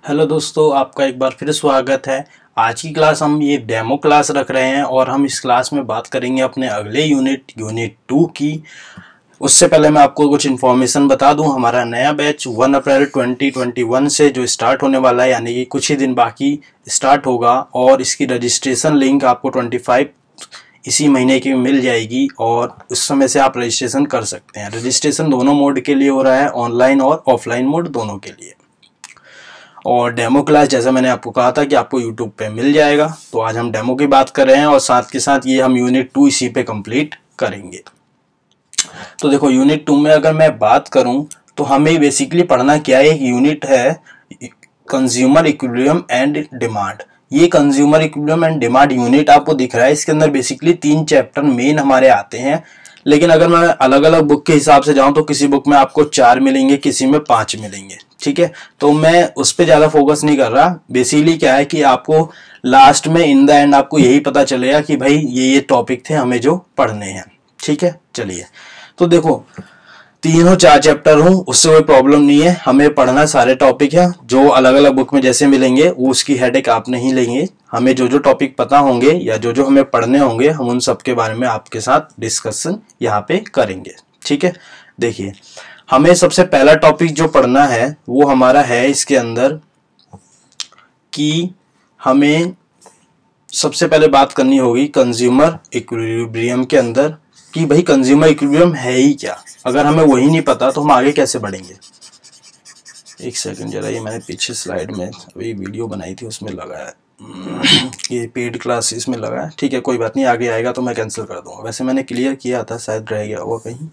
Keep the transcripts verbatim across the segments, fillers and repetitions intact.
Hello दोस्तों, आपका एक बार फिर स्वागत है। आज की क्लास हम ये डेमो क्लास रख रहे हैं और हम इस क्लास में बात करेंगे अपने अगले यूनिट यूनिट टू की। उससे पहले मैं आपको कुछ इन्फॉर्मेशन बता दूं। हमारा नया batch one April twenty twenty one से जो स्टार्ट होने वाला है, यानी कि कुछ ही दिन बाकी स्टार्ट होगा और इसकी रजिस्ट्रेशन लिंक आपको पच्चीस इसी महीने की मिल जाएगी और उस समय से आप रजिस्ट्रेशन कर सकते हैं। रजिस्ट्रेशन दोनों मोड के लिए हो रहा है, ऑनलाइन और ऑफलाइन मोड दोनों के लिए। और डेमो क्लास जैसा मैंने आपको कहा था कि आपको यूट्यूब पे मिल जाएगा, तो आज हम डेमो की बात कर रहे हैं और साथ के साथ ये हम यूनिट टू इसी पे कंप्लीट करेंगे। तो देखो, यूनिट टू में अगर मैं बात करूं तो हमें बेसिकली पढ़ना क्या है। एक यूनिट है कंज्यूमर इक्विलिब्रियम एंड डिमांड। ये consumer equilibrium and demand unit आपको दिख रहा है। इसके अंदर बेसिकली तीन चैप्टर मेन हमारे आते हैं, लेकिन अगर मैं अलग अलग बुक के हिसाब से जाऊं तो किसी बुक में आपको चार मिलेंगे, किसी में पांच मिलेंगे। ठीक है, तो मैं उस पर ज्यादा फोकस नहीं कर रहा। बेसिकली क्या है कि आपको लास्ट में इन द एंड आपको यही पता चलेगा कि भाई ये ये टॉपिक थे हमें जो पढ़ने हैं। ठीक है, चलिए। तो देखो, तीनों चार चैप्टर हूं उससे कोई प्रॉब्लम नहीं है, हमें पढ़ना सारे टॉपिक है जो अलग अलग बुक में जैसे मिलेंगे, वो उसकी हेडेक आप नहीं लेंगे। हमें जो जो टॉपिक पता होंगे या जो जो हमें पढ़ने होंगे, हम उन सब के बारे में आपके साथ डिस्कशन यहाँ पे करेंगे। ठीक है, देखिए, हमें सबसे पहला टॉपिक जो पढ़ना है वो हमारा है इसके अंदर कि हमें सबसे पहले बात करनी होगी कंज्यूमर इक्विलिब्रियम के अंदर कि भाई कंज्यूमर इक्विलिब्रियम है ही क्या। अगर हमें वही नहीं पता तो हम आगे कैसे बढ़ेंगे। एक सेकंड जरा, ये मैंने पीछे स्लाइड में अभी वीडियो बनाई थी उसमें लगा है, ये पेड क्लास इसमें लगा है। ठीक है, कोई बात नहीं, आगे आएगा तो मैं कैंसिल कर दूंगा। वैसे मैंने क्लियर किया था, शायद रह गया होगा कहीं।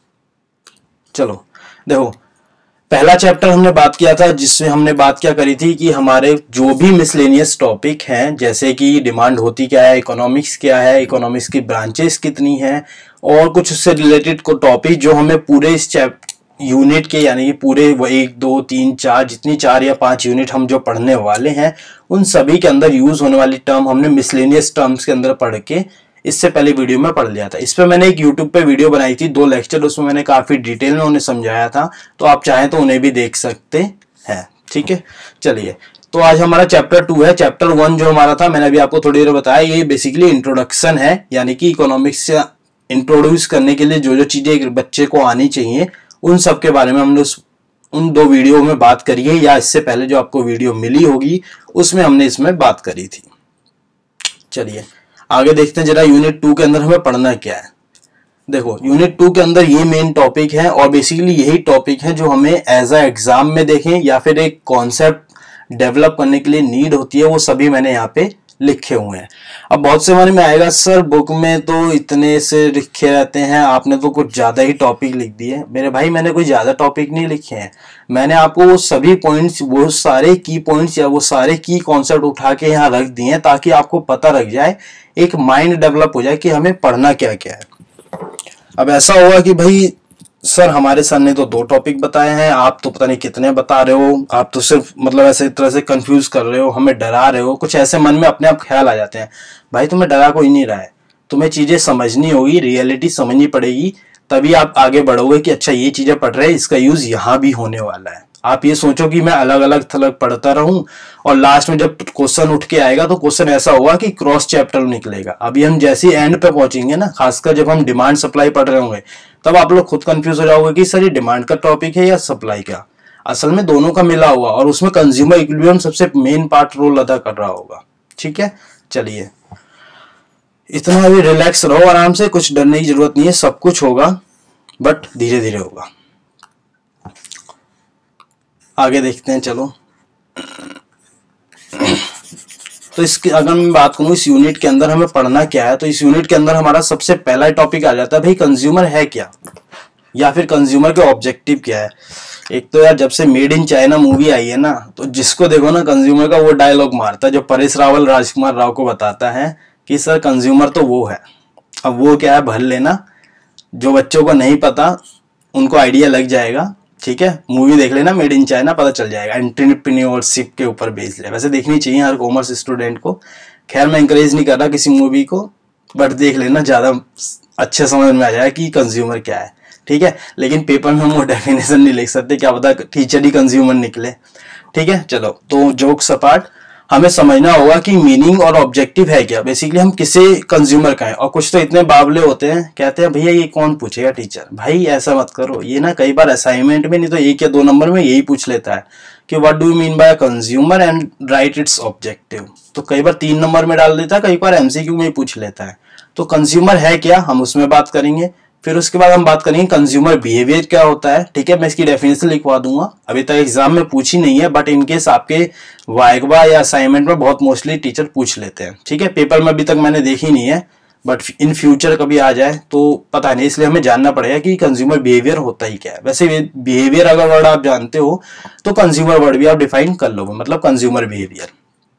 चलो देखो, पहला चैप्टर हमने बात किया था जिसमें हमने बात क्या करी थी कि हमारे जो भी मिसलेनियस टॉपिक हैं, जैसे कि डिमांड होती क्या है, इकोनॉमिक्स क्या है, इकोनॉमिक्स की ब्रांचेस कितनी हैं, और कुछ उससे रिलेटेड को टॉपिक जो हमें पूरे इस चैप्टर यूनिट के, यानी कि पूरे वो एक दो तीन चार जितनी चार या पांच यूनिट हम जो पढ़ने वाले हैं, उन सभी के अंदर यूज होने वाली टर्म हमने मिसलेनियस टर्म्स के अंदर पढ़ के इससे पहले वीडियो में पढ़ लिया था। इस पे मैंने एक यूट्यूब पे वीडियो बनाई थी, दो लेक्चर, उसमें मैंने काफी डिटेल में उन्हें समझाया था, तो आप चाहें तो उन्हें भी देख सकते हैं। ठीक है, चलिए। तो आज हमारा चैप्टर टू है। चैप्टर वन जो हमारा था, मैंने अभी आपको थोड़ी देर बताया, ये बेसिकली इंट्रोडक्शन है, यानी कि इकोनॉमिक्स से इंट्रोड्यूस करने के लिए जो जो चीजें एक बच्चे को आनी चाहिए उन सब के बारे में हमने उस उन दो वीडियो में बात करी है, या इससे पहले जो आपको वीडियो मिली होगी उसमें हमने इसमें बात करी थी। चलिए आगे देखते हैं जरा, यूनिट टू के अंदर हमें पढ़ना क्या है। देखो, यूनिट टू के अंदर ये मेन टॉपिक है और बेसिकली यही टॉपिक है जो हमें एज अ एग्जाम में देखें या फिर एक कॉन्सेप्ट डेवलप करने के लिए नीड होती है, वो सभी मैंने यहाँ पे लिखे हुए हैं। अब बहुत से मन में आएगा, सर बुक में तो इतने से लिखे रहते हैं, आपने तो कुछ ज्यादा ही टॉपिक लिख दिए। मेरे भाई, मैंने कोई ज्यादा टॉपिक नहीं लिखे हैं, मैंने आपको वो सभी पॉइंट्स, वो सारे की पॉइंट्स या वो सारे की कॉन्सेप्ट उठा के यहाँ रख दिए हैं ताकि आपको पता लग जाए, एक माइंड डेवलप हो जाए कि हमें पढ़ना क्या क्या है। अब ऐसा होगा कि भाई सर हमारे सर ने तो दो टॉपिक बताए हैं, आप तो पता नहीं कितने बता रहे हो, आप तो सिर्फ मतलब ऐसे तरह से कंफ्यूज कर रहे हो, हमें डरा रहे हो, कुछ ऐसे मन में अपने आप ख्याल आ जाते हैं। भाई तुम्हें डरा कोई नहीं रहा है, तुम्हें चीजें समझनी होगी, रियलिटी समझनी पड़ेगी, तभी आप आगे बढ़ोगे कि अच्छा ये चीजें पढ़ रहे हैं, इसका यूज यहाँ भी होने वाला है। आप ये सोचो कि मैं अलग अलग थलग पढ़ता रहूं और लास्ट में जब क्वेश्चन उठ के आएगा तो क्वेश्चन ऐसा होगा कि क्रॉस चैप्टर निकलेगा। अभी हम जैसे एंड पे पहुंचेंगे ना, खासकर जब हम डिमांड सप्लाई पढ़ रहे होंगे, तब आप लोग खुद कंफ्यूज हो जाओगे कि सर ये डिमांड का टॉपिक है या सप्लाई का। असल में दोनों का मिला हुआ, और उसमें कंज्यूमर इक्विलिब्रियम सबसे मेन पार्ट रोल अदा कर रहा होगा। ठीक है, चलिए, इतना अभी रिलैक्स रहो, आराम से, कुछ डरने की जरूरत नहीं है, सब कुछ होगा, बट धीरे धीरे होगा। आगे देखते हैं, चलो। तो इसकी अगर मैं बात करूं इस यूनिट के अंदर हमें पढ़ना क्या है, तो इस यूनिट के अंदर हमारा सबसे पहला टॉपिक आ जाता है भाई कंज्यूमर है क्या, या फिर कंज्यूमर के ऑब्जेक्टिव क्या है। एक तो यार जब से मेड इन चाइना मूवी आई है ना, तो जिसको देखो ना कंज्यूमर का वो डायलॉग मारता है जो परेश रावल राजकुमार राव को बताता है कि सर कंज्यूमर तो वो है। अब वो क्या है, भर लेना, जो बच्चों को नहीं पता उनको आइडिया लग जाएगा। ठीक है, मूवी देख लेना मेड इन चाइना, पता चल जाएगा। एंटरप्रेन्योरशिप के ऊपर बेस्ड है, वैसे देखनी चाहिए हर कॉमर्स स्टूडेंट को। खैर मैं इंकरेज नहीं कर रहा किसी मूवी को, बट देख लेना, ज्यादा अच्छे समझ में आ जाएगा कि कंज्यूमर क्या है। ठीक है, लेकिन पेपर में हम वो डेफिनेशन नहीं लिख सकते, क्या पता टीचर ही कंज्यूमर निकले। ठीक है, चलो तो जोक्स अपार्ट, हमें समझना होगा कि मीनिंग और ऑब्जेक्टिव है क्या। बेसिकली हम किसे कंज्यूमर का है। और कुछ तो इतने बावले होते हैं, कहते हैं भैया ये कौन पूछेगा टीचर, भाई ऐसा मत करो। ये ना कई बार असाइनमेंट में नहीं तो एक या दो नंबर में यही पूछ लेता है कि what do you mean by consumer and write its objective. तो कई बार तीन नंबर में डाल देता है, कई बार एमसीक्यू में ही पूछ लेता है। तो कंज्यूमर है क्या, हम उसमें बात करेंगे। फिर उसके बाद हम बात करेंगे कंज्यूमर बिहेवियर क्या होता है। ठीक है, मैं इसकी डेफिनेशन लिखवा दूंगा, अभी तक एग्जाम में पूछी नहीं है, बट इनकेस आपके वाइवा या असाइनमेंट में बहुत मोस्टली टीचर पूछ लेते हैं। ठीक है, पेपर में अभी तक मैंने देखी नहीं है, बट इन फ्यूचर कभी आ जाए तो पता नहीं, इसलिए हमें जानना पड़ेगा कि कंज्यूमर बिहेवियर होता ही क्या है। वैसे बिहेवियर अगर वर्ड आप जानते हो तो कंज्यूमर वर्ड भी आप डिफाइन कर लोगे, मतलब कंज्यूमर बिहेवियर।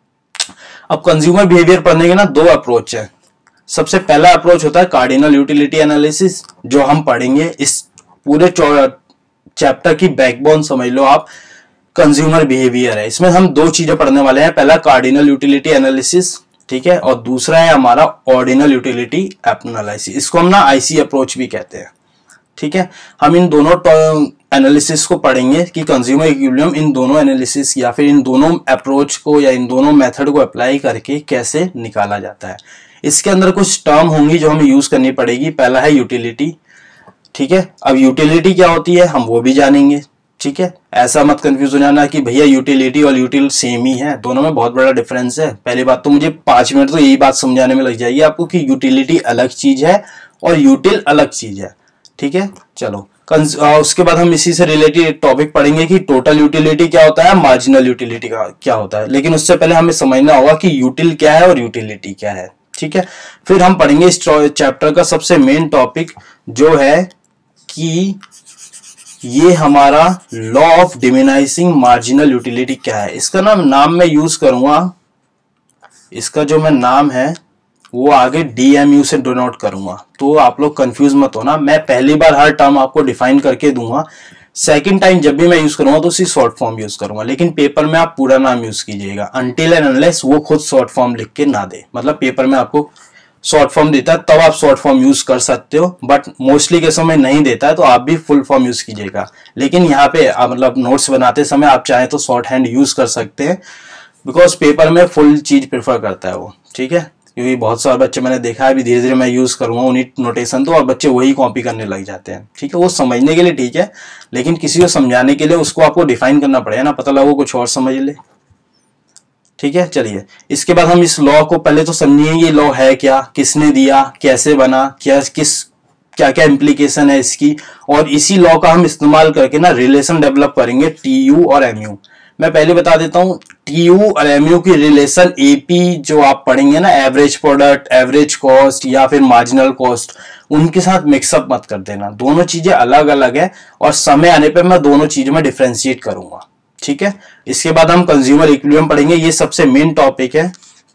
अब कंज्यूमर बिहेवियर पढ़ने के ना दो अप्रोच है। सबसे पहला अप्रोच होता है कार्डिनल यूटिलिटी एनालिसिस, जो हम पढ़ेंगे। इस पूरे चैप्टर की बैकबोन समझ लो आप, कंज्यूमर बिहेवियर है। इसमें हम दो चीजें पढ़ने वाले हैं, पहला कार्डिनल यूटिलिटी एनालिसिस, ठीक है, और दूसरा है हमारा ऑर्डिनल यूटिलिटी एनालिसिस। इसको हम ना आईसी अप्रोच भी कहते हैं। ठीक है, हम इन दोनों एनालिसिस को पढ़ेंगे कि कंज्यूमर इक्विलिब्रियम इन दोनों एनालिसिस या फिर इन दोनों अप्रोच को या इन दोनों मेथड को अप्लाई करके कैसे निकाला जाता है। इसके अंदर कुछ टर्म होंगी जो हमें यूज करनी पड़ेगी। पहला है यूटिलिटी। ठीक है, अब यूटिलिटी क्या होती है हम वो भी जानेंगे। ठीक है, ऐसा मत कंफ्यूज हो जाना कि भैया यूटिलिटी और यूटिल सेम ही है, दोनों में बहुत बड़ा डिफरेंस है। पहली बात तो मुझे पांच मिनट तो यही बात समझाने में लग जाएगी आपको कि यूटिलिटी अलग चीज है और यूटिल अलग चीज है। ठीक है, चलो उसके बाद हम इसी से रिलेटेड टॉपिक पढ़ेंगे कि टोटल यूटिलिटी क्या होता है, मार्जिनल यूटिलिटी का क्या होता है। लेकिन उससे पहले हमें समझना होगा कि यूटिल क्या है और यूटिलिटी क्या है। ठीक है, फिर हम पढ़ेंगे इस चैप्टर का सबसे मेन टॉपिक जो है कि ये हमारा law of diminishing marginal utility क्या है। इसका नाम नाम मैं यूज करूंगा, इसका जो मैं नाम है वो आगे डीएमयू से डिनोट करूंगा, तो आप लोग कंफ्यूज मत होना। मैं पहली बार हर टर्म आपको डिफाइन करके दूंगा, सेकंड टाइम जब भी मैं यूज करूंगा तो उसी शॉर्ट फॉर्म यूज करूंगा, लेकिन पेपर में आप पूरा नाम यूज कीजिएगा अनटिल एंड अनलेस वो खुद शॉर्ट फॉर्म लिख के ना दे। मतलब पेपर में आपको शॉर्ट फॉर्म देता है तब आप शॉर्ट फॉर्म यूज कर सकते हो, बट मोस्टली केसों में नहीं देता है तो आप भी फुल फॉर्म यूज कीजिएगा। लेकिन यहाँ पे आप मतलब नोट्स बनाते समय आप चाहे तो शॉर्ट हैंड यूज कर सकते हैं, बिकॉज पेपर में फुल चीज प्रेफर करता है वो। ठीक है, क्योंकि बहुत सारे बच्चे मैंने देखा है, अभी धीरे धीरे मैं यूज करूंगा उन्हीं नोटेशन तो, और बच्चे वही कॉपी करने लग जाते हैं। ठीक है, वो समझने के लिए ठीक है, लेकिन किसी को समझाने के लिए उसको आपको डिफाइन करना पड़ेगा ना, पता लगा कुछ और समझ ले। ठीक है, चलिए इसके बाद हम इस लॉ को पहले तो समझिए, ये लॉ है क्या, किसने दिया, कैसे बना, क्या किस क्या क्या इम्प्लीकेशन है इसकी, और इसी लॉ का हम इस्तेमाल करके ना रिलेशन डेवलप करेंगे टी यू और एम यू। मैं पहले बता देता हूं, टी यू और एम यू की रिलेशन एपी जो आप पढ़ेंगे ना, एवरेज प्रोडक्ट, एवरेज कॉस्ट या फिर मार्जिनल कॉस्ट, उनके साथ मिक्सअप मत कर देना। दोनों चीजें अलग अलग है और समय आने पर मैं दोनों चीजों में डिफ्रेंशिएट करूंगा। ठीक है, इसके बाद हम कंज्यूमर इक्विलिब्रियम पढ़ेंगे, ये सबसे मेन टॉपिक है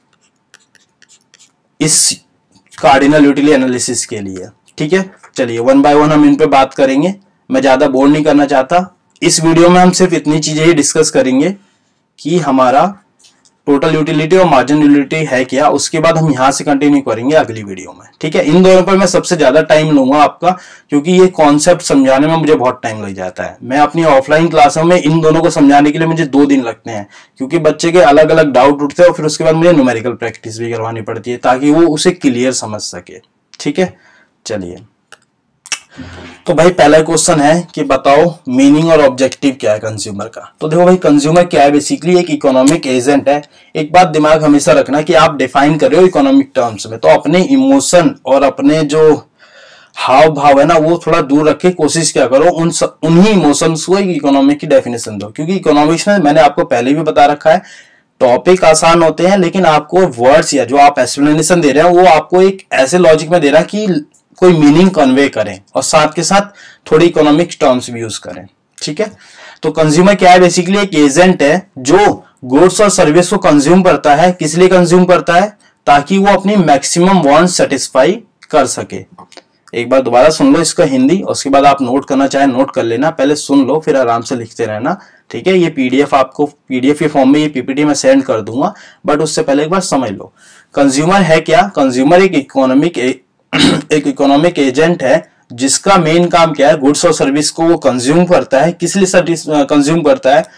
इस कार्डिनल यूटिलिटी एनालिसिस के लिए। ठीक है, चलिए वन बाय वन हम इन पे बात करेंगे, मैं ज्यादा बोर नहीं करना चाहता। इस वीडियो में हम सिर्फ इतनी चीजें ही डिस्कस करेंगे कि हमारा टोटल यूटिलिटी और मार्जिनल यूटिलिटी है क्या, उसके बाद हम यहां से कंटिन्यू करेंगे अगली वीडियो में। ठीक है, इन दोनों पर मैं सबसे ज्यादा टाइम लूंगा आपका, क्योंकि ये कॉन्सेप्ट समझाने में मुझे बहुत टाइम लग जाता है। मैं अपनी ऑफलाइन क्लासों में इन दोनों को समझाने के लिए मुझे दो दिन लगते हैं, क्योंकि बच्चे के अलग अलग डाउट उठते हैं और फिर उसके बाद मुझे न्यूमेरिकल प्रैक्टिस भी करवानी पड़ती है ताकि वो उसे क्लियर समझ सके। ठीक है, चलिए तो भाई पहला क्वेश्चन है कि बताओ मीनिंग और ऑब्जेक्टिव क्या है कंज्यूमर का। तो देखो भाई, कंज्यूमर क्या है, बेसिकली एक इकोनॉमिक एजेंट है। एक बात दिमाग हमेशा रखना कि आप डिफाइन कर रहे हो इकोनॉमिक टर्म्स में, तो अपने इमोशन और अपने जो हाव भाव है ना वो थोड़ा दूर रख के कोशिश क्या करो, उन उन्हीं इमोशंस को एक इकोनॉमिक की डेफिनेशन दो। क्योंकि इकोनॉमिक्स में मैंने आपको पहले भी बता रखा है, टॉपिक आसान होते हैं लेकिन आपको वर्ड्स या जो आप एक्सप्लेनेशन दे रहे हैं वो आपको एक ऐसे लॉजिक में दे रहा है कि कोई मीनिंग कन्वे करें और साथ के साथ थोड़ी इकोनॉमिक टर्म्स भी यूज करें। ठीक है, तो कंज्यूमर क्या है, बेसिकली एक एजेंट है जो गुड्स और सर्विस को कंज्यूम करता है। किस लिए कंज्यूम करता है, ताकि वो अपनी मैक्सिमम वांट सेटिस्फाई कर सके। एक बार दोबारा सुन लो इसका हिंदी, उसके बाद आप नोट करना चाहे नोट कर लेना, पहले सुन लो फिर आराम से लिखते रहना। ठीक है, ये पीडीएफ आपको पीडीएफ के फॉर्म में ये पीपीटी में सेंड कर दूंगा, बट उससे पहले एक बार समझ लो कंज्यूमर है क्या। कंज्यूमर एक इकोनॉमिक एक इकोनॉमिक एजेंट है जिसका मेन काम क्या है, गुड्स और सर्विस को वो कंज्यूम करता है। किस लिए कंज्यूम करता है,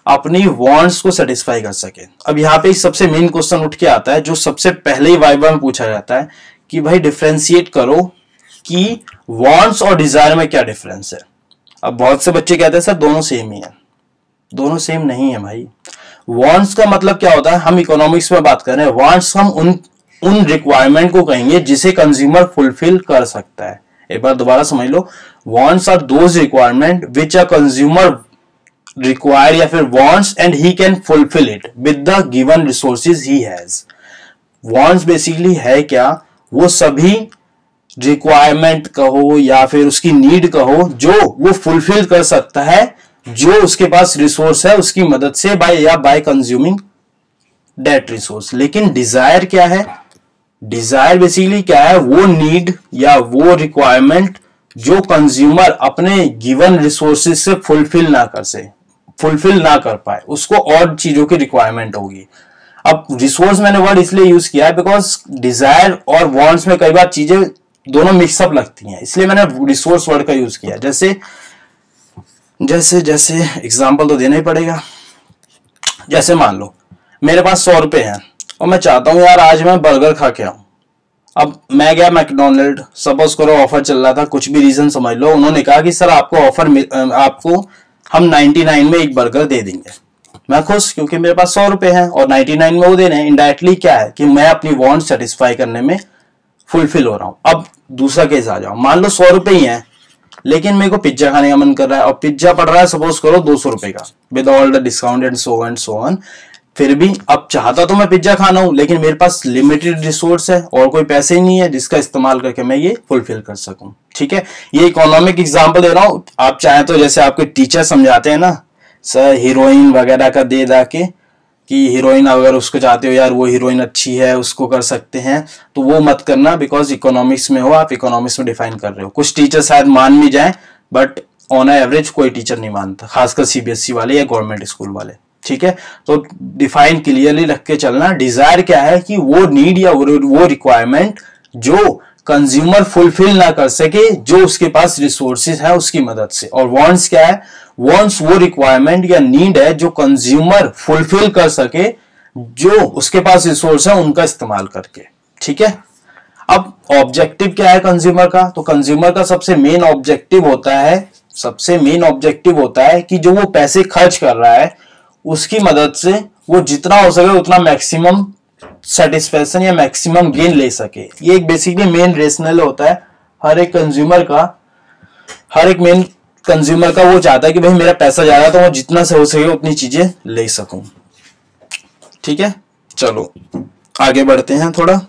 अपनी वांट्स को सेटिस्फाई कर सके। अब यहाँ पे सबसे मेन क्वेश्चन उठ के आता है जो सबसे पहले ही वाइवा में पूछा जाता है कि भाई डिफरेंशिएट करो कि वांट्स और डिजायर में क्या डिफरेंस है। अब बहुत से बच्चे कहते हैं सर दोनों सेम ही है। दोनों सेम नहीं है भाई। वांट्स का मतलब क्या होता है, हम इकोनॉमिक्स में बात कर रहे हैं, वांट्स हम उन उन रिक्वायरमेंट को कहेंगे जिसे कंज्यूमर फुलफिल कर सकता है। एक बार दोबारा समझ लो, wants are those requirement which a consumer require या फिर wants and he can fulfil it with the given resources he has. Wants basically है क्या, वो सभी रिक्वायरमेंट कहो या फिर उसकी नीड कहो जो वो फुलफिल कर सकता है जो उसके पास रिसोर्स है उसकी मदद से, बाय या बाय कंज्यूमिंग दैट रिसोर्स। लेकिन डिजायर क्या है, डिजायर बेसिकली क्या है, वो नीड या वो रिक्वायरमेंट जो कंज्यूमर अपने गिवन रिसोर्सेज से फुलफिल ना कर से फुलफिल ना कर पाए, उसको और चीजों की रिक्वायरमेंट होगी। अब रिसोर्स मैंने वर्ड इसलिए यूज किया है बिकॉज डिजायर और वांट्स में कई बार चीजें दोनों मिक्सअप लगती हैं, इसलिए मैंने रिसोर्स वर्ड का यूज किया। जैसे जैसे जैसे एग्जांपल तो देना ही पड़ेगा। जैसे मान लो मेरे पास सौ रुपए हैं और मैं चाहता हूं यार आज मैं बर्गर खा के आऊं। अब मैं गया मैकडोनल्ड, सपोज करो ऑफर चल रहा था, कुछ भी रीजन समझ लो, उन्होंने कहा कि सर आपको ऑफर आपको हम निन्यानवे में एक बर्गर दे देंगे। मैं खुश क्योंकि मेरे पास सौ रुपए हैं और निन्यानवे में वो दे रहे हैं। इनडायरेक्टली क्या है कि मैं अपनी वांट सेटिस्फाई करने में फुलफिल हो रहा हूं। अब दूसरा केस आ जाओ, मान लो सौ रुपए ही है लेकिन मेरे को पिज्जा खाने का मन कर रहा है और पिज्जा पड़ रहा है सपोज करो दो सौ रुपए का with all the discount and so and so on. फिर भी अब चाहता तो मैं पिज्जा खाना हूं लेकिन मेरे पास लिमिटेड रिसोर्स है और कोई पैसे ही नहीं है जिसका इस्तेमाल करके मैं ये फुलफिल कर सकूं। ठीक है, ये इकोनॉमिक एग्जांपल दे रहा हूं। आप चाहें तो जैसे आपके टीचर समझाते हैं ना सर हीरोइन वगैरह का दे दा के कि हीरोइन अगर उसको चाहते हो यार वो हीरोइन अच्छी है उसको कर सकते हैं, तो वो मत करना बिकॉज इकोनॉमिक्स में हो, आप इकोनॉमिक्स में डिफाइन कर रहे हो। कुछ टीचर शायद मान भी जाए बट ऑन एवरेज कोई टीचर नहीं मानता, खासकर सीबीएसई वाले या गवर्नमेंट स्कूल वाले। ठीक है, तो डिफाइन क्लियरली रख के चलना। डिजायर क्या है कि वो नीड या वो रिक्वायरमेंट जो कंज्यूमर फुलफिल ना कर सके जो उसके पास रिसोर्सेज है उसकी मदद से। और वांट्स क्या है, वांट्स वो रिक्वायरमेंट या नीड है जो कंज्यूमर फुलफिल कर सके जो उसके पास रिसोर्स है उनका इस्तेमाल करके। ठीक है, अब ऑब्जेक्टिव क्या है कंज्यूमर का, तो कंज्यूमर का सबसे मेन ऑब्जेक्टिव होता है सबसे मेन ऑब्जेक्टिव होता है कि जो वो पैसे खर्च कर रहा है उसकी मदद से वो जितना हो सके उतना मैक्सिमम सेटिस्फैक्शन या मैक्सिमम गेन ले सके। ये एक बेसिकली मेन रेशनल होता है हर एक कंज्यूमर का। हर एक मेन कंज्यूमर का वो चाहता है कि भाई मेरा पैसा जा रहा है तो मैं जितना से हो सके उतनी चीजें ले सकूं। ठीक है, चलो आगे बढ़ते हैं थोड़ा।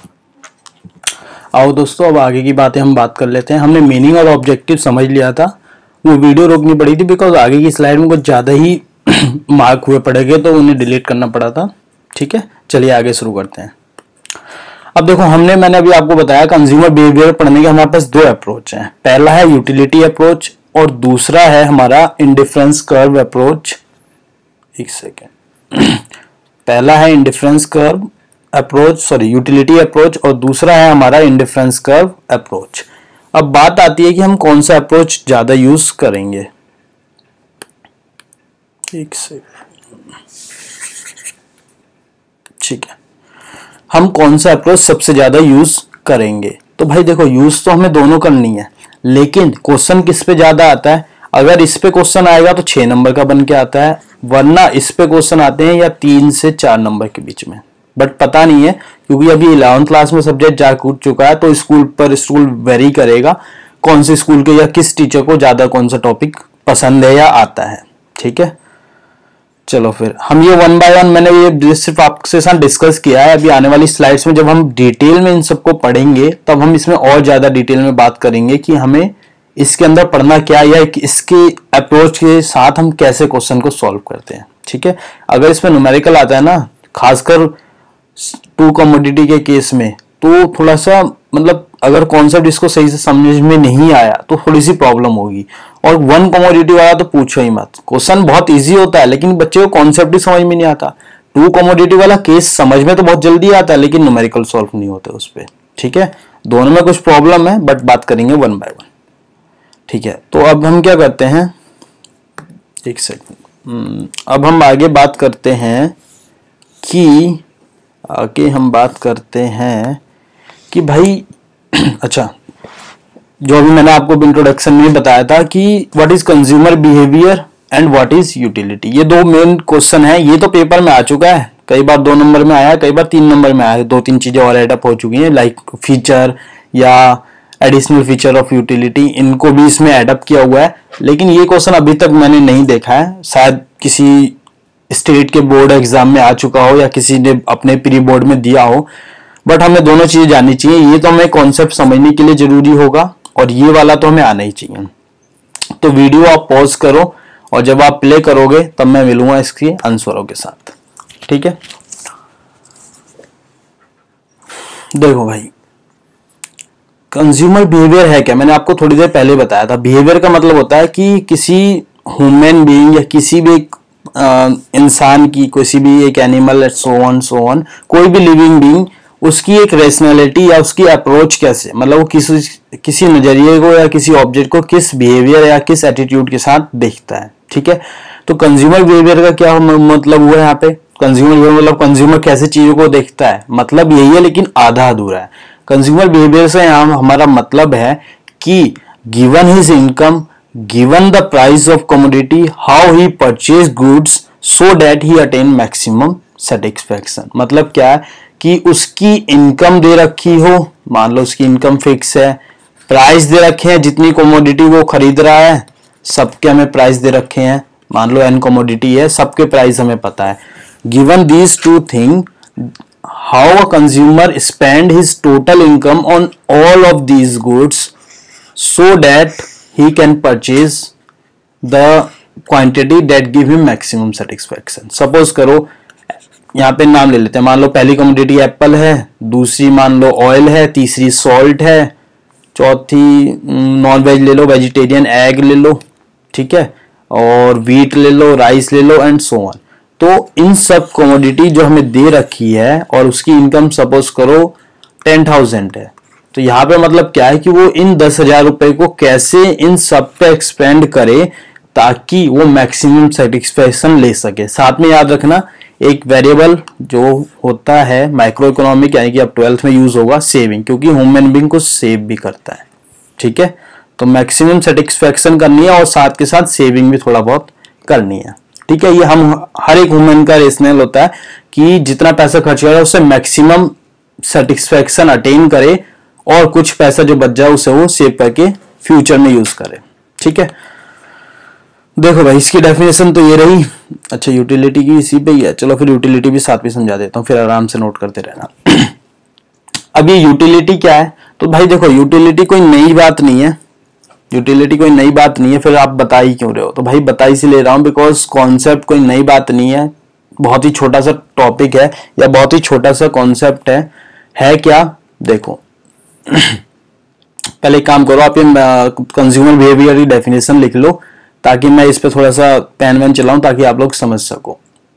आओ दोस्तों, अब आगे की बातें हम बात कर लेते हैं। हमने मीनिंग और ऑब्जेक्टिव समझ लिया था, वो वीडियो रोकनी पड़ी थी बिकॉज आगे की स्लाइड में कुछ ज्यादा ही मार्क हुए पड़ेंगे तो उन्हें डिलीट करना पड़ा था। ठीक है, चलिए आगे शुरू करते हैं। अब देखो हमने मैंने अभी आपको बताया कंज्यूमर बिहेवियर पढ़ने के हमारे पास दो अप्रोच हैं। पहला है यूटिलिटी अप्रोच और दूसरा है हमारा इंडिफरेंस कर्व अप्रोच। एक सेकेंड पहला है indifference curve approach sorry utility approach और दूसरा है हमारा इंडिफरेंस कर्व अप्रोच। अब बात आती है कि हम कौन सा अप्रोच ज्यादा यूज करेंगे। एक सेकेंड, ठीक है, हम कौन सा अप्रोच सबसे ज्यादा यूज करेंगे। तो भाई देखो यूज तो हमें दोनों करनी है लेकिन क्वेश्चन किस पे ज्यादा आता है। अगर इस पे क्वेश्चन आएगा तो छह नंबर का बन के आता है, वरना इस पे क्वेश्चन आते हैं या तीन से चार नंबर के बीच में। बट पता नहीं है क्योंकि अभी इलेवेंथ क्लास में सब्जेक्ट जा कूद चुका है तो स्कूल पर स्कूल वेरी करेगा कौन से स्कूल के या किस टीचर को ज्यादा कौन सा टॉपिक पसंद है या आता है। ठीक है, चलो फिर हम ये वन बाय वन मैंने ये सिर्फ आपके साथ डिस्कस किया है। अभी आने वाली स्लाइड्स में जब हम डिटेल में इन सबको पढ़ेंगे तब हम इसमें और ज्यादा डिटेल में बात करेंगे कि हमें इसके अंदर पढ़ना क्या या इसके अप्रोच के साथ हम कैसे क्वेश्चन को सॉल्व करते हैं। ठीक है, अगर इसमें न्यूमेरिकल आता है ना, खासकर टू कमोडिटी के केस में, तो थोड़ा सा मतलब अगर कॉन्सेप्ट इसको सही से समझ में नहीं आया तो थोड़ी सी प्रॉब्लम होगी। और वन कमोडिटी वाला तो पूछो ही मत, क्वेश्चन बहुत इजी होता है लेकिन बच्चे को कॉन्सेप्ट ही समझ में नहीं आता। टू कमोडिटी वाला केस समझ में तो बहुत जल्दी आता है लेकिन न्यूमेरिकल सॉल्व नहीं होते उस पर। ठीक है, दोनों में कुछ प्रॉब्लम है बट बात करेंगे वन बाय वन। ठीक है, तो अब हम क्या करते हैं, एक सेकंड अब हम आगे बात करते हैं कि आगे हम बात करते हैं कि भाई अच्छा, जो अभी मैंने आपको इंट्रोडक्शन में बताया था कि what is consumer behaviour and what is utility, ये दो मेन क्वेश्चन है। ये तो पेपर में आ चुका है, कई बार दो नंबर में आया, कई बार तीन नंबर में आया, दो तीन चीजें और एड अप हो चुकी हैं, लाइक फीचर या एडिशनल फीचर ऑफ यूटिलिटी, इनको भी इसमें एड अप किया हुआ है। लेकिन ये क्वेश्चन अभी तक मैंने नहीं देखा है, शायद किसी स्टेट के बोर्ड एग्जाम में आ चुका हो या किसी ने अपने प्री बोर्ड में दिया हो, बट हमें दोनों चीजें जाननी चाहिए। ये तो हमें कॉन्सेप्ट समझने के लिए जरूरी होगा और ये वाला तो हमें आना ही चाहिए। तो वीडियो आप पॉज करो और जब आप प्ले करोगे तब मैं मिलूंगा इसके आंसरों के साथ, ठीक है। देखो भाई, कंज्यूमर बिहेवियर है क्या, मैंने आपको थोड़ी देर पहले बताया था। बिहेवियर का मतलब होता है कि किसी ह्यूमन बीइंग या किसी भी एक इंसान की, किसी भी एक animal, so on so on, कोई भी लिविंग बीइंग, उसकी एक रेशनैलिटी या उसकी अप्रोच कैसे, मतलब वो किसी किसी नजरिए को या किसी ऑब्जेक्ट को किस बिहेवियर या किस एटीट्यूड के साथ देखता है, ठीक है। तो कंज्यूमर बिहेवियर का क्या मतलब हुआ यहाँ पे, कंज्यूमर बिहेवियर मतलब कंज्यूमर कैसे चीजों को देखता है, मतलब यही है, लेकिन आधा अधूरा है। कंज्यूमर बिहेवियर से यहाँ हमारा मतलब है कि given his income, given the price of commodity, how he purchase goods so that he attain maximum satisfaction. मतलब क्या है कि उसकी इनकम दे रखी हो, मान लो उसकी इनकम फिक्स है, प्राइस दे रखे हैं, जितनी कमोडिटी वो खरीद रहा है सबके हमें प्राइस दे रखे हैं, मान लो एन कमोडिटी है, सबके प्राइस हमें पता है। Given these two thing, how a consumer spend his total income on all of these goods so that he can purchase the quantity that give him maximum satisfaction. Suppose करो, यहाँ पे नाम ले लेते हैं, मान लो पहली कमोडिटी एप्पल है, दूसरी मान लो ऑयल है, तीसरी सॉल्ट है, चौथी नॉन वेज ले लो, वेजिटेरियन एग ले लो, ठीक है, और व्हीट ले लो, राइस ले लो एंड सो ऑन। तो इन सब कमोडिटी जो हमें दे रखी है और उसकी इनकम सपोज करो टेन थाउजेंड है, तो यहाँ पे मतलब क्या है कि वो इन दस हजार रुपए को कैसे इन सब पे एक्सपेंड करे ताकि वो मैक्सिमम सेटिस्फैक्शन ले सके। साथ में याद रखना एक वेरिएबल जो होता है माइक्रो इकोनॉमिक, यानी कि अब ट्वेल्थ में यूज होगा, सेविंग, क्योंकि ह्यूमन बीइंग को सेव भी करता है, ठीक है। तो मैक्सिमम सेटिस्फैक्शन करनी है और साथ के साथ सेविंग भी थोड़ा बहुत करनी है, ठीक है। ये हम हर एक ह्यूमन का रेशनल होता है कि जितना पैसा खर्च करे उससे मैक्सिमम सेटिस्फैक्शन अटेन करे और कुछ पैसा जो बच जाए उसे वो सेव करके फ्यूचर में यूज करे, ठीक है। देखो भाई, इसकी डेफिनेशन तो ये रही। अच्छा, यूटिलिटी की इसी पे ही है, चलो फिर यूटिलिटी भी साथ में समझा देता हूँ, फिर आराम से नोट करते रहना। अब ये यूटिलिटी क्या है, तो भाई देखो, यूटिलिटी कोई नई बात नहीं है, यूटिलिटी कोई नई बात नहीं है। फिर आप बता ही क्यों रहे हो, तो भाई बता इसीलिए रहा हूँ बिकॉज कॉन्सेप्ट कोई नई बात नहीं है, बहुत ही छोटा सा टॉपिक है या बहुत ही छोटा सा कॉन्सेप्ट है। है क्या, देखो पहले एक काम करो, आप ये कंज्यूमर बिहेवियर की डेफिनेशन लिख लो ताकि मैं इस पे थोड़ा सा पेन वैन चलाऊं ताकि आप लोग समझ सको,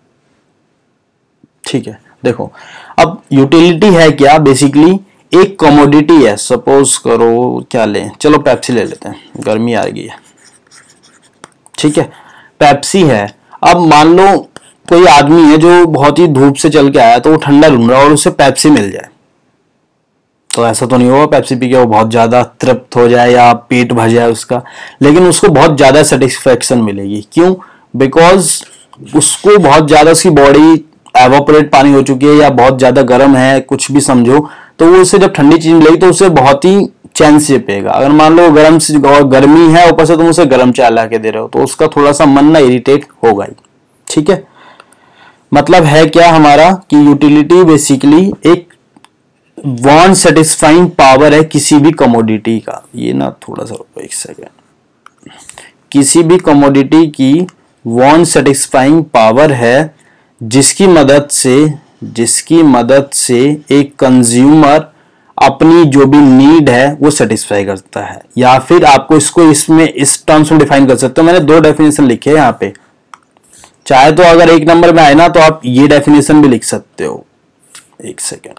ठीक है। देखो, अब यूटिलिटी है क्या, बेसिकली एक कमोडिटी है, सपोज करो क्या लें, चलो पेप्सी ले लेते हैं, गर्मी आ गई है, ठीक है, पेप्सी है। अब मान लो कोई आदमी है जो बहुत ही धूप से चल के आया, तो वो ठंडा ढूंढ रहा है और उसे पेप्सी मिल जाए, तो ऐसा तो नहीं होगा पेप्सी पी के वो बहुत ज्यादा तृप्त हो जाए या पेट भर जाए उसका, लेकिन उसको बहुत ज्यादा सेटिस्फैक्शन मिलेगी। क्यों, बिकॉज उसको बहुत ज्यादा, उसकी बॉडी एवापोरेट पानी हो चुकी है या बहुत ज्यादा गर्म है, कुछ भी समझो, तो वो उसे जब ठंडी चीज मिलेगी तो उसे बहुत ही चैन से पिएगा। अगर मान लो गर्म से गर्मी है, ऊपर से तुम उसे गर्म चाय ला के दे रहे हो, तो उसका थोड़ा सा मन ना इरिटेट होगा ही, ठीक है। मतलब है क्या हमारा कि यूटिलिटी बेसिकली एक वॉन्ट सेटिस्फाइंग पावर है किसी भी कमोडिटी का। ये ना थोड़ा सा एक सेकेंड, किसी भी कमोडिटी की वॉन्ट सेटिस्फाइंग पावर है जिसकी मदद से जिसकी मदद से एक कंज्यूमर अपनी जो भी नीड है वो सेटिस्फाई करता है। या फिर आपको इसको इसमें इस टर्म्स में डिफाइन कर सकते हो, मैंने दो डेफिनेशन लिखे हैं यहाँ पे, चाहे तो अगर एक नंबर में आए ना तो आप ये डेफिनेशन भी लिख सकते हो। एक सेकेंड,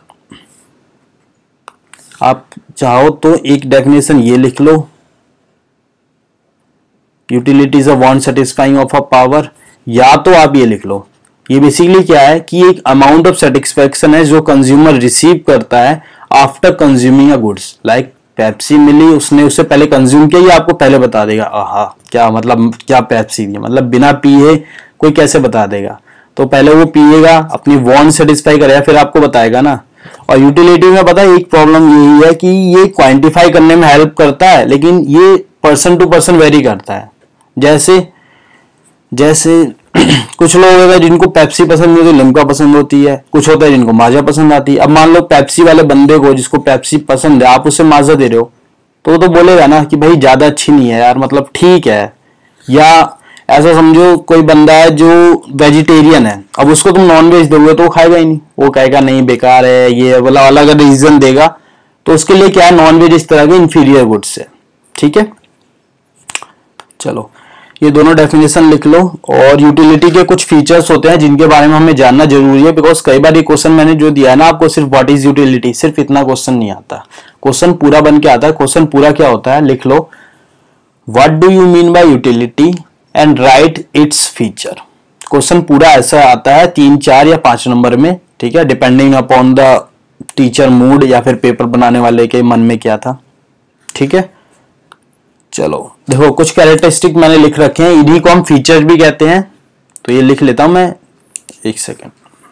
आप चाहो तो एक डेफिनेशन ये लिख लो, utility is a want satisfying of a power, या तो आप ये लिख लो, ये बेसिकली क्या है कि एक अमाउंट ऑफ सेटिस्फेक्शन है जो कंज्यूमर रिसीव करता है after consuming a goods. Like Pepsi मिली, उसने उससे पहले कंज्यूम किया, ये आपको पहले बता देगा। आहा, क्या मतलब, क्या पेप्सी दी, मतलब बिना पिए कोई कैसे बता देगा। तो पहले वो पिएगा, अपनी वांट सेटिस्फाई करेगा, फिर आपको बताएगा ना। और यूटिलिटी में पता है एक प्रॉब्लम यही है कि ये क्वांटिफाई करने में हेल्प करता है, लेकिन ये पर्सन टू पर्सन वेरी करता है। जैसे जैसे कुछ लोग होते हैं जिनको पेप्सी पसंद नहीं होती, लिम्का पसंद होती है। कुछ होता है जिनको माजा पसंद आती है। अब मान लो पेप्सी वाले बंदे को, जिसको पेप्सी पसंद है, आप उसे माजा दे रहे हो, तो वो तो बोलेगा ना कि भाई ज्यादा अच्छी नहीं है यार, मतलब ठीक है। या ऐसा समझो कोई बंदा है जो वेजिटेरियन है, अब उसको तुम नॉन वेज दोगे तो वो खाएगा ही नहीं, वो कहेगा नहीं बेकार है, ये वाला अलग रीजन देगा। तो उसके लिए क्या है, नॉन वेज इस तरह के इंफीरियर गुड्स है। ठीक है, चलो ये दोनों डेफिनेशन लिख लो। और यूटिलिटी के कुछ फीचर्स होते हैं जिनके बारे में हमें जानना जरूरी है, बिकॉज कई बार ये क्वेश्चन मैंने जो दिया है ना आपको, सिर्फ व्हाट इज यूटिलिटी, सिर्फ इतना क्वेश्चन नहीं आता, क्वेश्चन पूरा बन के आता है। क्वेश्चन पूरा क्या होता है, लिख लो, what do you mean by utility and write its feature. Question पूरा ऐसा आता है, तीन चार या पांच नंबर में। ठीक है, depending upon the teacher mood या फिर पेपर बनाने वाले के मन में क्या था। ठीक है, चलो देखो कुछ कैरेक्टरिस्टिक मैंने लिख रखे हैं, इन्हीं को हम फीचर भी कहते हैं। तो ये लिख लेता हूं मैं, एक सेकेंड।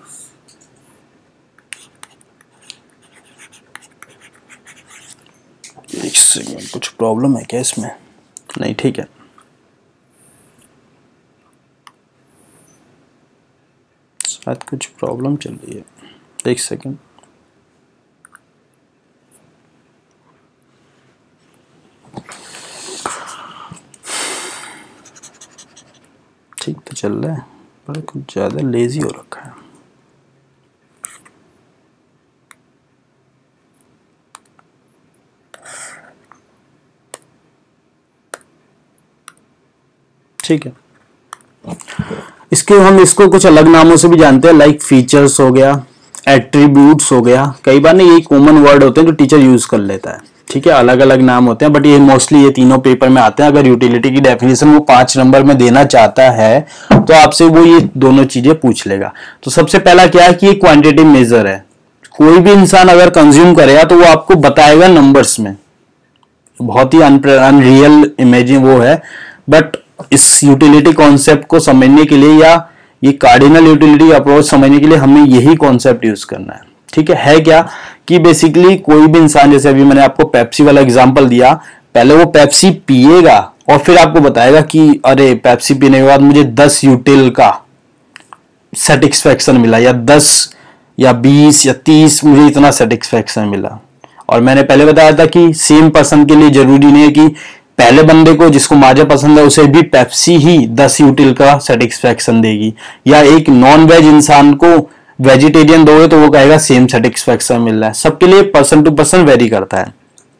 एक सेकेंड, कुछ प्रॉब्लम है क्या इसमें? नहीं, ठीक है। शायद कुछ प्रॉब्लम चल रही है, एक सेकेंड। ठीक तो चल रहा है, पर कुछ ज्यादा लेजी हो रखा है। ठीक है, इसके हम इसको कुछ अलग नामों से भी जानते हैं, लाइक फीचर्स हो गया, एट्रीब्यूट्स हो गया। कई बार ना ये कॉमन वर्ड होते हैं जो टीचर यूज कर लेता है। ठीक है, अलग अलग नाम होते हैं, बट ये मोस्टली ये तीनों पेपर में आते हैं। अगर यूटिलिटी की डेफिनेशन वो पांच नंबर में देना चाहता है तो आपसे वो ये दोनों चीजें पूछ लेगा। तो सबसे पहला क्या है कि ये क्वांटिटी मेजर है। कोई भी इंसान अगर कंज्यूम करेगा तो वो आपको बताएगा नंबर्स में। बहुत ही अनरियल इमेजिन वो है, बट इस यूटिलिटी कॉन्सेप्ट को समझने के लिए या ये कार्डिनल यूटिलिटी अप्रोच समझने के लिए हमें यही कॉन्सेप्ट यूज करना है। ठीक है है क्या कि बेसिकली कोई भी इंसान, जैसे अभी मैंने आपको पेप्सी वाला एग्जांपल दिया, पहले वो पेप्सी पिएगा और फिर आपको बताएगा कि अरे पेप्सी पीने के बाद मुझे दस यूटिल का सेटिस्फेक्शन मिला, या दस या बीस या तीस मुझे इतना सेटिस्फेक्शन मिला। और मैंने पहले बताया था कि सेम पर्सन के लिए जरूरी नहीं है कि पहले बंदे को जिसको माजा पसंद है उसे भी पेप्सी ही दस यूटिल का सेटिस्फेक्शन देगी, या एक नॉन वेज इंसान को वेजिटेरियन दोगे तो वो कहेगा सेम सेटिस्फेक्शन मिल रहा है। सबके लिए पर्सन टू पर्सन वेरी करता है।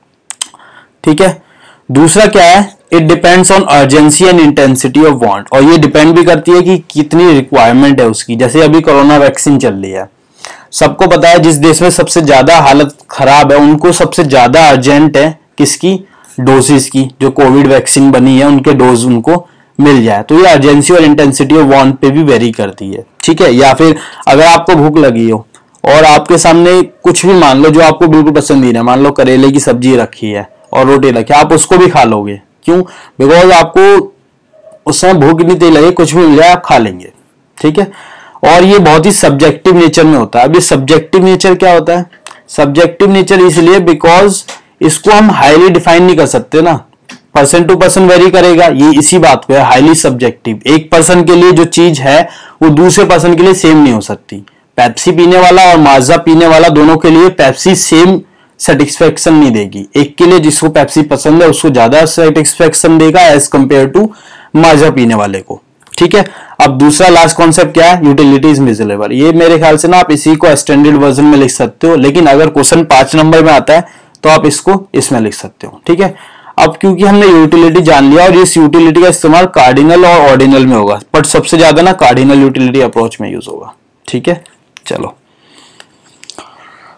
ठीक है, दूसरा क्या है, it depends on urgency and intensity of want. और ये डिपेंड भी करती है कि कितनी रिक्वायरमेंट है उसकी। जैसे अभी कोरोना वैक्सीन चल रही है, सबको पता है जिस देश में सबसे ज्यादा हालत खराब है उनको सबसे ज्यादा अर्जेंट है किसकी, डोजेस की। जो कोविड वैक्सीन बनी है उनके डोज उनको मिल जाए। तो ये अर्जेंसी और इंटेंसिटी ऑफ वांट पे भी वेरी करती है। ठीक है, या फिर अगर आपको भूख लगी हो और आपके सामने कुछ भी मान लो जो आपको बिल्कुल पसंद नहीं है, मान लो करेले की सब्जी रखी है और रोटी रखी है, आप उसको भी खा लोगे। क्यों? बिकॉज आपको उस समय भूख इतनी तेज लगे, कुछ भी मिल जाए आप खा लेंगे। ठीक है, और ये बहुत ही सब्जेक्टिव नेचर में होता है। अब ये सब्जेक्टिव नेचर क्या होता है? सब्जेक्टिव नेचर इसलिए बिकॉज इसको हम हाईली डिफाइन नहीं कर सकते ना, पर्सन टू पर्सन वेरी करेगा। ये इसी बात पे है, हाईली सब्जेक्टिव। एक पर्सन के लिए जो चीज है वो दूसरे पर्सन के लिए सेम नहीं हो सकती। पेप्सी पीने वाला और माजा पीने वाला दोनों के लिए पेप्सी सेम सेटिस्फेक्शन नहीं देगी। एक के लिए जिसको पेप्सी पसंद है उसको ज्यादा सेटिस्फेक्शन देगा एज कंपेयर टू माजा पीने वाले को। ठीक है, अब दूसरा लास्ट कॉन्सेप्ट क्या है, यूटिलिटी इज मेजरेबल। ये मेरे ख्याल से ना आप इसी को एक्सटेंडेड वर्जन में लिख सकते हो, लेकिन अगर क्वेश्चन पांच नंबर में आता है तो आप इसको इसमें लिख सकते हो। ठीक है, अब क्योंकि हमने यूटिलिटी जान लिया और इस यूटिलिटी का इस्तेमाल कार्डिनल और ऑर्डिनल में होगा, बट सबसे ज्यादा ना कार्डिनल यूटिलिटी अप्रोच में यूज होगा। ठीक है, चलो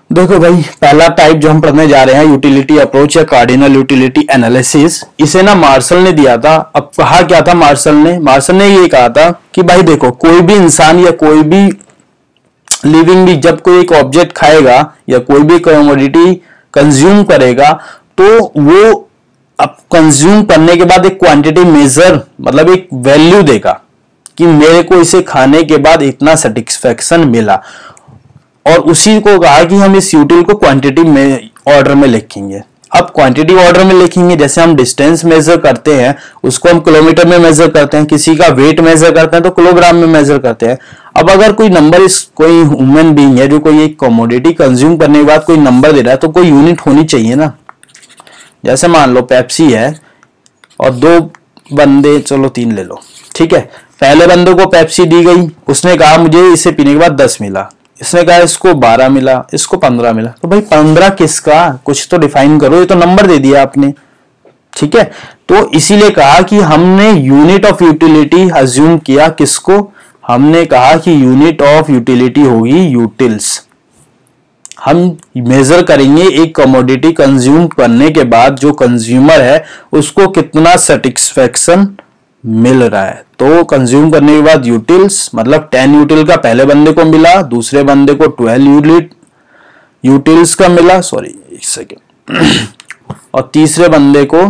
देखो भाई, पहला टाइप जो हम पढ़ने जा रहे हैं यूटिलिटी अप्रोच या कार्डिनल यूटिलिटी एनालिसिस, इसे ना मार्शल ने दिया था। अब कहा क्या था मार्शल ने मार्शल ने ये कहा था कि भाई देखो, कोई भी इंसान या कोई भी लिविंग भी जब कोई एक ऑब्जेक्ट खाएगा या कोई भी कमोडिटी कंज्यूम करेगा, तो वो अब कंज्यूम करने के बाद एक क्वांटिटी मेजर, मतलब एक वैल्यू देगा कि मेरे को इसे खाने के बाद इतना सेटिस्फेक्शन मिला, और उसी को कहा कि हम इस यूटिल को क्वांटिटी में ऑर्डर में लिखेंगे। अब क्वांटिटी ऑर्डर में लिखेंगे, जैसे हम डिस्टेंस मेजर करते हैं उसको हम किलोमीटर में मेजर करते हैं, किसी का वेट मेजर करते हैं तो किलोग्राम में मेजर करते हैं। अब अगर कोई नंबर, इस कोई ह्यूमन बीइंग है जो कोई एक कमोडिटी कंज्यूम करने के बाद कोई नंबर दे रहा है, तो कोई यूनिट होनी चाहिए ना। जैसे मान लो पेप्सी है और दो बंदे, चलो तीन ले लो, ठीक है। पहले बंदे को पेप्सी दी गई, उसने कहा मुझे इसे पीने के बाद दस मिला, इसने कहा इसको बारह मिला, इसको पंद्रह मिला। तो भाई पंद्रह किसका, कुछ तो डिफाइन करो, ये तो नंबर दे दिया आपने, ठीक है। तो इसीलिए कहा कि हमने यूनिट ऑफ यूटिलिटी अज्यूम किया, किसको, हमने कहा कि यूनिट ऑफ यूटिलिटी होगी यूटिल्स। हम मेजर करेंगे एक कमोडिटी कंज्यूम करने के बाद जो कंज्यूमर है उसको कितना सेटिस्फेक्शन मिल रहा है। तो कंज्यूम करने के बाद यूटिल्स, मतलब टेन यूटिल का पहले बंदे को मिला, दूसरे बंदे को ट्वेल्व यूनिट यूटिल्स का मिला, सॉरी एक सेकेंड, और तीसरे बंदे को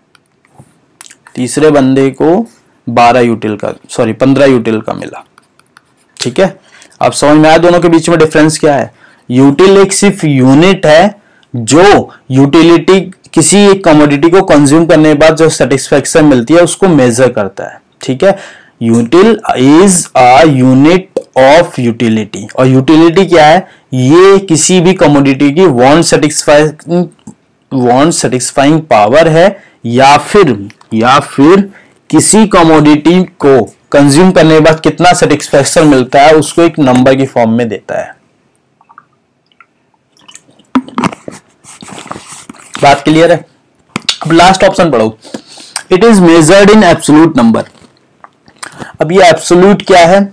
तीसरे बंदे को बारह यूटिल का, सॉरी पंद्रह यूटिल का मिला, ठीक है। अब समझ में आया दोनों के बीच में डिफरेंस क्या है। यूटिल एक सिर्फ यूनिट है जो यूटिलिटी किसी एक कमोडिटी को कंज्यूम करने के बाद जो सेटिस्फेक्शन मिलती है उसको मेजर करता है, ठीक है। Util is a unit of utility, और यूटिलिटी क्या है, ये किसी भी कमोडिटी की want satisfying want satisfying power है, या फिर या फिर किसी कमोडिटी को कंज्यूम करने के बाद कितना सेटिस्फेक्शन मिलता है उसको एक नंबर की फॉर्म में देता है। बात क्लियर है। अब लास्ट ऑप्शन पढ़ो, it is measured in absolute number. अब ये एब्सोल्यूट क्या है,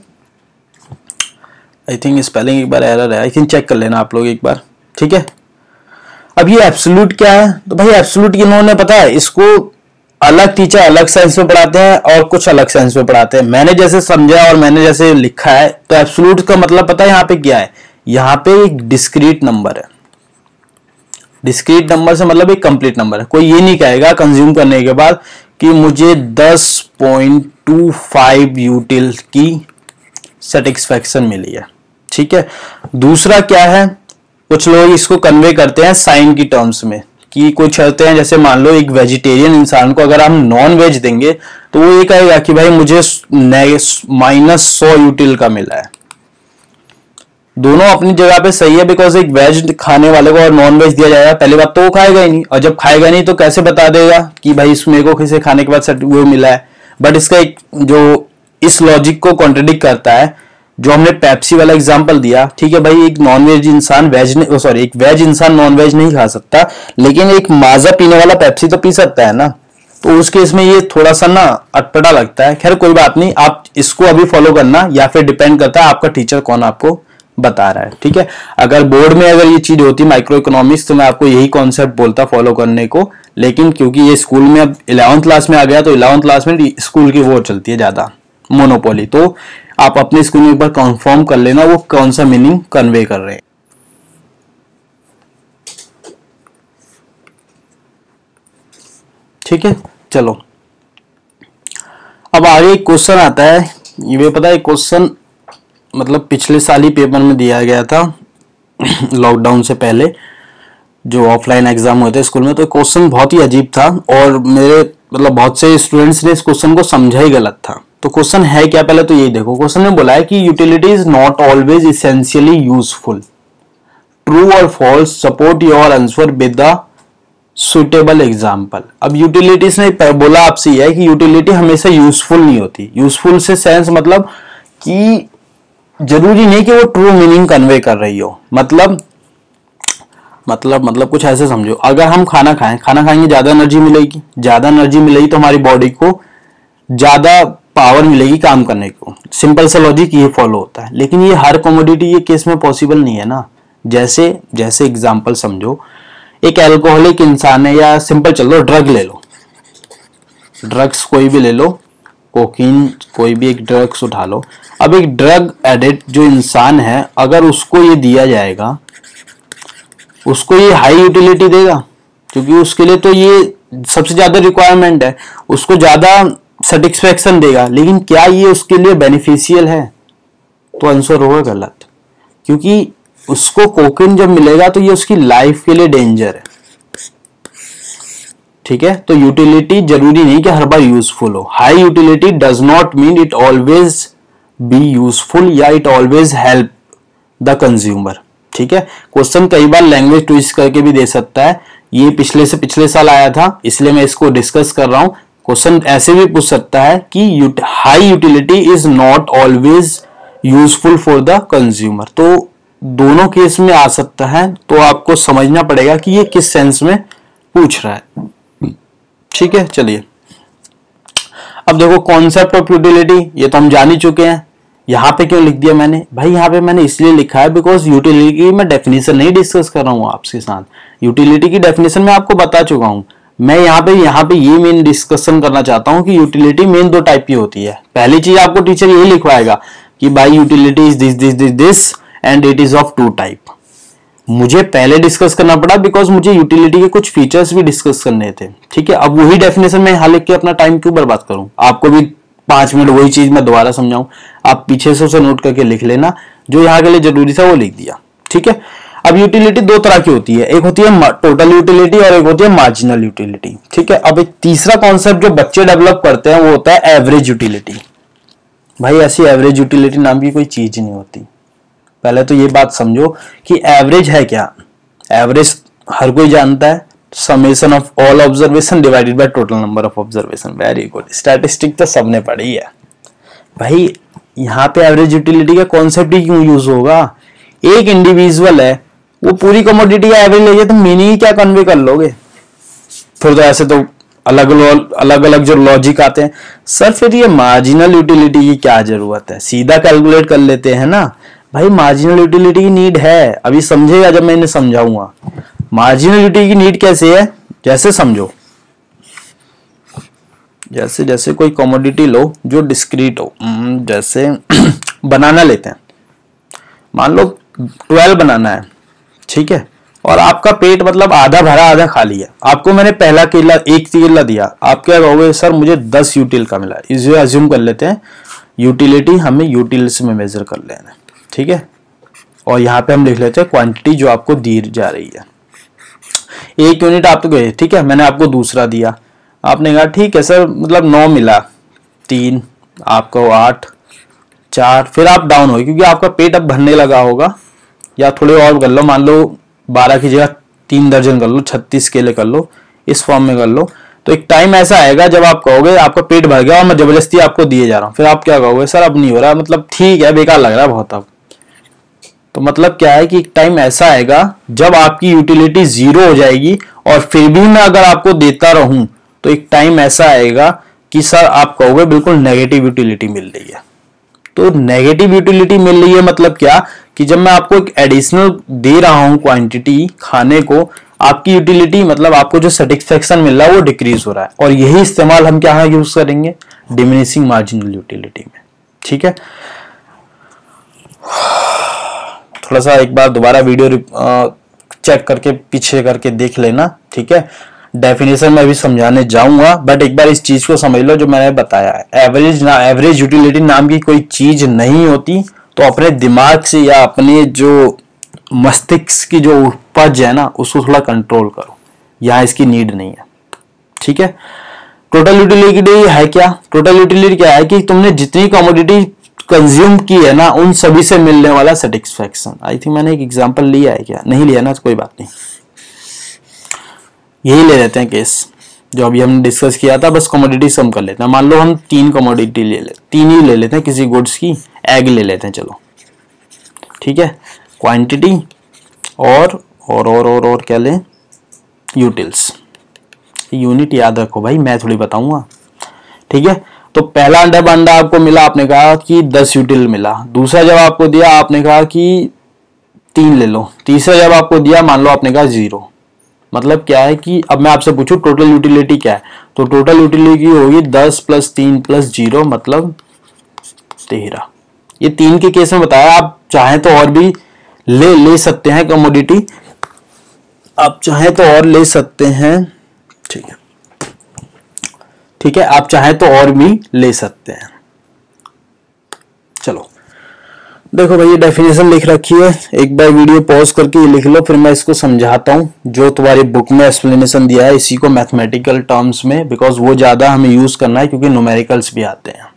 आई थिंक स्पेलिंग एक बार एरर है, आई थिंक चेक कर लेना आप लोग एक बार, ठीक है। अब ये एब्सोल्यूट क्या है, तो भाई एब्सोल्यूट इन्होंने पता है इसको अलग टीचर अलग सेंस में पढ़ाते हैं और कुछ अलग सेंस में पढ़ाते हैं। मैंने जैसे समझा और मैंने जैसे लिखा है, तो एब्सोल्यूट का मतलब पता है यहाँ पे क्या है, यहाँ पे एक डिस्क्रीट नंबर है। डिस्क्रीट नंबर से मतलब एक कंप्लीट नंबर है। कोई ये नहीं कहेगा कंज्यूम करने के बाद कि मुझे दस पॉइंट टू फाइव यूटिल की सेटिस्फेक्शन मिली है, ठीक है। दूसरा क्या है, कुछ लोग इसको कन्वे करते हैं साइन की टर्म्स में, कि कुछ होते हैं जैसे मान लो एक वेजिटेरियन इंसान को अगर हम नॉन वेज देंगे तो वो ये कहेगा कि भाई मुझे माइनस सौ यूटिल का मिला है। दोनों अपनी जगह पे सही है, बिकॉज एक वेज खाने वाले को और नॉन वेज दिया जाएगा, पहली बात तो वो खाएगा ही नहीं, और जब खाएगा नहीं तो कैसे बता देगा कि भाई इसमें को किसी खाने के बाद वो मिला है। बट इसका एक जो इस लॉजिक को कॉन्ट्रडिक्ट करता है जो हमने पेप्सी वाला एग्जांपल दिया, ठीक है भाई, एक नॉन वेज इंसान वेज नहीं, सॉरी एक वेज इंसान नॉन वेज नहीं खा सकता, लेकिन एक माजा पीने वाला पेप्सी तो पी सकता है ना। तो उस केस में ये थोड़ा सा ना अटपटा लगता है। खैर कोई बात नहीं, आप इसको अभी फॉलो करना, या फिर डिपेंड करता है आपका टीचर कौन आपको बता रहा है, ठीक है। अगर बोर्ड में अगर ये चीज होती माइक्रो इकोनॉमिक्स तो मैं आपको यही कॉन्सेप्ट बोलता फॉलो करने को, लेकिन क्योंकि ये स्कूल में अब इलेवेंथ क्लास में आ गया तो इलेवेंथ क्लास में स्कूल की वो चलती है ज्यादा मोनोपोली, तो आप अपने स्कूल में एक बार कंफर्म कर लेना वो कौन सा मीनिंग कन्वे कर रहे हैं। ठीक है, चलो अब आगे एक क्वेश्चन आता है। ये पता है क्वेश्चन मतलब पिछले साल ही पेपर में दिया गया था लॉकडाउन से पहले जो ऑफलाइन एग्जाम हुए थे स्कूल में, तो क्वेश्चन बहुत ही अजीब था और मेरे मतलब बहुत से स्टूडेंट्स ने इस क्वेश्चन को समझा ही गलत था। तो क्वेश्चन है क्या, पहले तो यही देखो। क्वेश्चन ने बोला है कि utility is not always essentially useful, true और false, support your answer with the suitable example. अब यूटिलिटीज ने बोला आपसे यह है कि यूटिलिटी हमेशा यूजफुल नहीं होती। यूजफुल से सेंस मतलब कि जरूरी नहीं कि वो ट्रू मीनिंग कन्वे कर रही हो, मतलब मतलब मतलब कुछ ऐसे समझो, अगर हम खाना खाएं खाना खाएंगे ज्यादा एनर्जी मिलेगी, ज्यादा एनर्जी मिलेगी तो हमारी बॉडी को ज्यादा पावर मिलेगी काम करने को। सिंपल सा लॉजिक ये फॉलो होता है, लेकिन ये हर कमोडिटी ये केस में पॉसिबल नहीं है ना। जैसे जैसे एग्जांपल समझो, एक अल्कोहलिक इंसान है, या सिंपल चलो ड्रग ले लो, ड्रग्स कोई भी ले लो, कोकीन कोई भी एक ड्रग्स उठा लो। अब एक ड्रग एडिक्ट जो इंसान है, अगर उसको ये दिया जाएगा, उसको ये हाई यूटिलिटी देगा, क्योंकि उसके लिए तो ये सबसे ज्यादा रिक्वायरमेंट है, उसको ज्यादा सेटिस्फेक्शन देगा, लेकिन क्या ये उसके लिए बेनिफिशियल है? तो आंसर होगा गलत, क्योंकि उसको कोकेन जब मिलेगा तो ये उसकी लाइफ के लिए डेंजर है। ठीक है, तो यूटिलिटी जरूरी नहीं कि हर बार यूजफुल हो। High utility does not mean it always be useful या it always help the consumer. ठीक है, क्वेश्चन कई बार लैंग्वेज ट्विस्ट करके भी दे सकता है, ये पिछले से पिछले साल आया था, इसलिए मैं इसको डिस्कस कर रहा हूं। क्वेश्चन ऐसे भी पूछ सकता है कि high utility is not always useful for the consumer, तो दोनों केस में आ सकता है, तो आपको समझना पड़ेगा कि ये किस सेंस में पूछ रहा है। ठीक है, चलिए अब देखो कॉन्सेप्ट ऑफ यूटिलिटी, ये तो हम जान ही चुके हैं। यहां पे क्यों लिख दिया मैंने भाई? यहां पे मैंने इसलिए लिखा है बिकॉज यूटिलिटी की मैं डेफिनेशन नहीं डिस्कस कर रहा हूं आपके साथ, यूटिलिटी की डेफिनेशन मैं आपको बता चुका हूं। मैं यहाँ पे यहाँ पे ये मेन डिस्कशन करना चाहता हूं कि यूटिलिटी मेन दो टाइप की होती है। पहली चीज आपको टीचर यही लिखवाएगा कि भाई utility is this this this this and it is of two type. मुझे पहले डिस्कस करना पड़ा बिकॉज मुझे यूटिलिटी के कुछ फीचर्स भी डिस्कस करने थे। ठीक है, अब वही डेफिनेशन में यहाँ लिख के अपना टाइम क्यों बर्बाद करूं? आपको भी पांच मिनट वही चीज मैं दोबारा समझाऊं, आप पीछे से उसे नोट करके लिख लेना, जो यहाँ के लिए जरूरी था वो लिख दिया। ठीक है, अब यूटिलिटी दो तरह की होती है, एक होती है टोटल यूटिलिटी और एक होती है मार्जिनल यूटिलिटी। ठीक है, अब एक तीसरा कॉन्सेप्ट जो बच्चे डेवलप करते हैं वो होता है एवरेज यूटिलिटी। भाई ऐसी एवरेज यूटिलिटी नाम की कोई चीज नहीं होती। पहले तो ये बात समझो कि एवरेज है क्या। एवरेज हर कोई जानता है, summation of all observation divided by total number of observation. Very good, statistic तो सबने पढ़ी है भाई। यहाँ पे एवरेज यूटिलिटी का कॉन्सेप्ट ही क्यों यूज होगा? एक इंडिविजुअल है, वो पूरी कमोडिटी का एवरेज ले जाए तो मीनिंग क्या कन्वे कर लोगे? फिर तो ऐसे तो अलग अलग अलग जो लॉजिक आते हैं। सर फिर ये मार्जिनल यूटिलिटी की क्या जरूरत है? सीधा कैलकुलेट कर लेते हैं ना भाई। मार्जिनल यूटिलिटी की नीड है, अभी समझेगा जब मैं इन्हें समझाऊंगा। मार्जिनल यूटिलिटी की नीड कैसे है? जैसे समझो, जैसे जैसे कोई कमोडिटी लो जो डिस्क्रीट हो, जैसे बनाना लेते हैं, मान लो ट्वेल्व बनाना है, ठीक है, और आपका पेट मतलब आधा भरा आधा खाली है। आपको मैंने पहला केला एक केला दिया, आप क्या कहोगे? सर मुझे दस यूटिल का मिला। इसे अज्यूम कर लेते हैं, यूटिलिटी हमें यूटिल्स में मेजर कर लेना है, ठीक है। और यहाँ पे हम लिख लेते हैं क्वांटिटी जो आपको दी जा रही है। एक यूनिट आप तो गए, ठीक है, मैंने आपको दूसरा दिया, आपने कहा ठीक है सर मतलब नौ मिला, तीन आपको आठ, चार, फिर आप डाउन हो क्योंकि आपका पेट अब भरने लगा होगा, या थोड़े और कर लो, मान लो बारह की जगह तीन दर्जन कर लो, छत्तीस केले कर लो, इस फॉर्म में कर लो। तो एक टाइम ऐसा आएगा जब आप कहोगे आपका पेट भर गया और मैं जबरदस्ती आपको दिए जा रहा हूँ, फिर आप क्या कहोगे? सर अब नहीं हो रहा, मतलब ठीक है बेकार लग रहा है बहुत अब। तो मतलब क्या है कि एक टाइम ऐसा आएगा जब आपकी यूटिलिटी जीरो हो जाएगी और फिर भी मैं अगर आपको देता रहूं तो एक टाइम ऐसा आएगा कि सर आप कहोगे बिल्कुल नेगेटिव यूटिलिटी मिल रही है। तो नेगेटिव यूटिलिटी मिल रही है मतलब क्या कि जब मैं आपको एक एडिशनल दे रहा हूं क्वांटिटी खाने को, आपकी यूटिलिटी मतलब आपको जो सेटिस्फेक्शन मिल रहा है वो डिक्रीज हो रहा है। और यही इस्तेमाल हम क्या यूज करेंगे? डिमिनिशिंग मार्जिनल यूटिलिटी में, ठीक है। थोड़ा सा एक बार दोबारा वीडियो चेक करके पीछे करके देख लेना, ठीक है। डेफिनेशन में भी समझाने जाऊंगा, बट एक बार इस चीज को समझ लो जो मैंने बताया है। एवरेज ना एवरेज यूटिलिटी नाम की कोई चीज नहीं होती, तो अपने दिमाग से या अपने जो मस्तिष्क की जो उपज है ना उसको थोड़ा कंट्रोल करो, यहाँ इसकी नीड नहीं है, ठीक है। टोटल यूटिलिटी है क्या? टोटल यूटिलिटी क्या है कि तुमने जितनी कमोडिटी कंज्यूम की है ना उन सभी से मिलने वाला सेटिस्फेक्शन। आई थिंक मैंने एक एग्जांपल लिया है, क्या नहीं लिया ना, तो कोई बात नहीं, यही ले लेते हैं केस जो अभी हमने डिस्कस किया था, बस कमोडिटी सम कर लेते हैं। मान लो हम तीन कमोडिटी ले लेते तीन ही ले लेते हैं किसी गुड्स की, एग ले लेते हैं चलो, ठीक है। क्वांटिटी और और और और, और क्या लें? यूटिल्स। यूनिट याद रखो भाई, मैं थोड़ी बताऊंगा, ठीक है। तो पहला अंडा अंडा आपको मिला, आपने कहा कि दस यूटिल मिला। दूसरा जब आपको दिया आपने कहा कि तीन ले लो, तीसरा जब आपको दिया मान लो आपने कहा जीरो, मतलब क्या है कि अब मैं आपसे पूछूं टोटल यूटिलिटी क्या है, तो टोटल यूटिलिटी होगी दस प्लस तीन प्लस जीरो मतलब तेरह। ये तीन के केस में बताया, आप चाहें तो और भी ले ले सकते हैं कमोडिटी, आप चाहें तो और ले सकते हैं, ठीक है ठीक है, आप चाहें तो और भी ले सकते हैं। चलो देखो भाई ये डेफिनेशन लिख रखी है, एक बार वीडियो पॉज करके ये लिख लो, फिर मैं इसको समझाता हूँ। जो तुम्हारी बुक में एक्सप्लेनेशन दिया है इसी को मैथमेटिकल टर्म्स में, बिकॉज वो ज्यादा हमें यूज करना है क्योंकि न्यूमेरिकल्स भी आते हैं।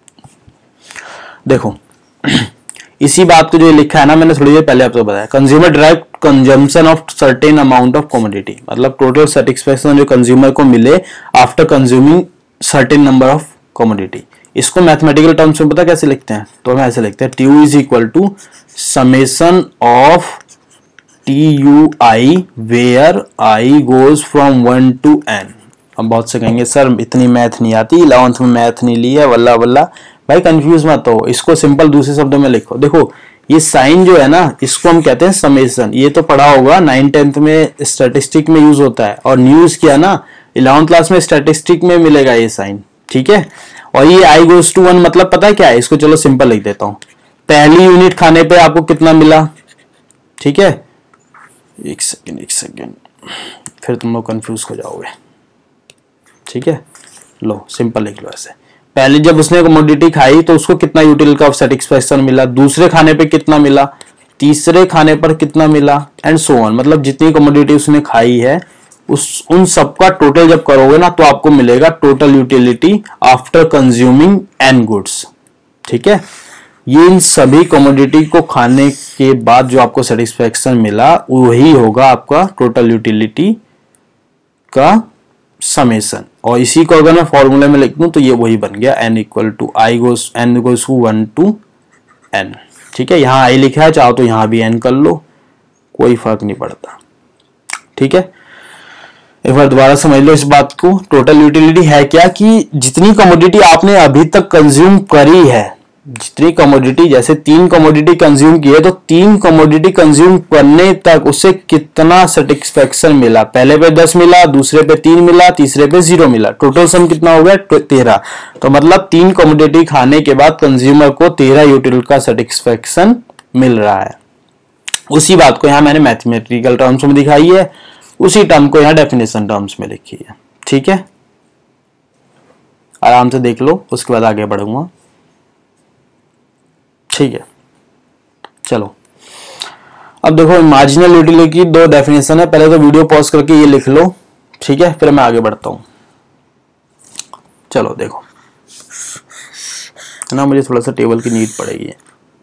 देखो इसी बात को जो लिखा है ना, मैंने थोड़ी देर पहले आपको बताया, consumer direct consumption of certain amount of commodity, मतलब टोटल सेटिस्फेक्शन जो कंज्यूमर को मिले after consuming certain number of commodity. इसको मैथमेटिकल टर्म्स में पता कैसे लिखते हैं, तो हम ऐसे लिखते हैं T is equal to summation of T U I where I goes from one to N. अब बहुत से कहेंगे सर इतनी मैथ नहीं आती, इलेवंथ में मैथ नहीं ली है, वल्ला वल्ला। भाई कंफ्यूज मत हो, इसको सिंपल दूसरे शब्दों में लिखो। देखो ये साइन जो है ना, इसको हम कहते हैं समेशन, ये तो पढ़ा होगा नाइन टेंथ में स्टैटिस्टिक में यूज होता है, और न्यूज किया ना इलेवंथ क्लास में स्टैटिस्टिक में मिलेगा ये साइन, ठीक है। और ये आई गोज टू वन मतलब पता है क्या है, इसको चलो सिंपल लिख देता हूं, पहली यूनिट खाने पे आपको कितना मिला, ठीक है। एक सेकेंड एक सेकेंड फिर तुम लोग कंफ्यूज हो जाओगे, ठीक है। लो सिंपल लिख लो ऐसे, पहले जब उसने कमोडिटी खाई तो उसको कितना यूटिल का सेटिस्फेक्शन मिला, दूसरे खाने पे कितना मिला, तीसरे खाने पर कितना मिला, एंड सो ऑन। मतलब जितनी कमोडिटी उसने खाई है उस उन सबका टोटल जब करोगे ना तो आपको मिलेगा total utility after consuming N goods, ठीक है। ये इन सभी कमोडिटी को खाने के बाद जो आपको सेटिस्फेक्शन मिला वही होगा आपका टोटल यूटिलिटी का समेशन। और इसी को अगर मैं फॉर्मूले में लिख दूं तो ये वही बन गया N equal to I goes N goes to one to N, ठीक है। यहां आई लिखा है, चाहो तो यहां भी एन कर लो, कोई फर्क नहीं पड़ता, ठीक है। एक बार दोबारा समझ लो इस बात को, टोटल यूटिलिटी है क्या कि जितनी कमोडिटी आपने अभी तक कंज्यूम करी है, जितनी कमोडिटी, जैसे तीन कमोडिटी कंज्यूम की है तो तीन कमोडिटी कंज्यूम करने तक उससे कितना सेटिस्फेक्शन मिला, पहले पे दस मिला, दूसरे पे तीन मिला, तीसरे पे जीरो मिला, टोटल सम कितना हो गया तेरह। तो मतलब तीन कमोडिटी खाने के बाद कंज्यूमर को तेरह यूटिल का सेटिस्फेक्शन मिल रहा है। उसी बात को यहाँ मैंने मैथमेटिकल टर्म्स में दिखाई है, उसी टर्म को यहाँ डेफिनेशन टर्म्स में लिखी है, ठीक है। आराम से देख लो, उसके बाद आगे बढ़ूंगा, ठीक है। चलो अब देखो मार्जिनल यूटिलिटी की दो डेफिनेशन है, पहले तो वीडियो पॉज करके ये लिख लो, ठीक है, फिर मैं आगे बढ़ता हूं। चलो देखो ना, मुझे थोड़ा सा टेबल की नीड पड़ेगी।